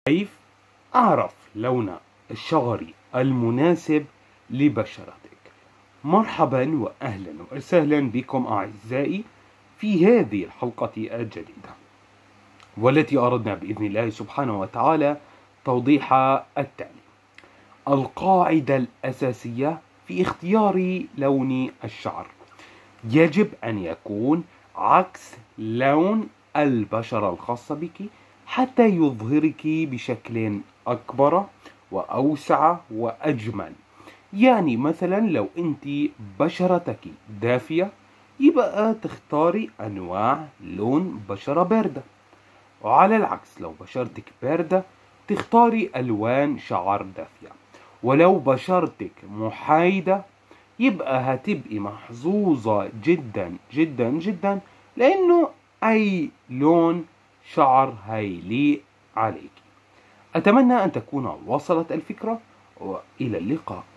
كيف أعرف لون الشعر المناسب لبشرتك؟ مرحبا وأهلا وسهلا بكم أعزائي في هذه الحلقة الجديدة، والتي أردنا بإذن الله سبحانه وتعالى توضيح التالي: القاعدة الأساسية في اختيار لون الشعر يجب أن يكون عكس لون البشرة الخاصة بك حتى يظهرك بشكل أكبر وأوسع وأجمل. يعني مثلا لو أنت بشرتك دافية يبقى تختاري أنواع لون بشرة باردة، وعلى العكس لو بشرتك باردة تختاري ألوان شعر دافية. ولو بشرتك محايدة يبقى هتبقي محظوظة جدا جدا جدا، لأنه أي لون شعر هيليق عليك. أتمنى أن تكون وصلت الفكرة، وإلى اللقاء.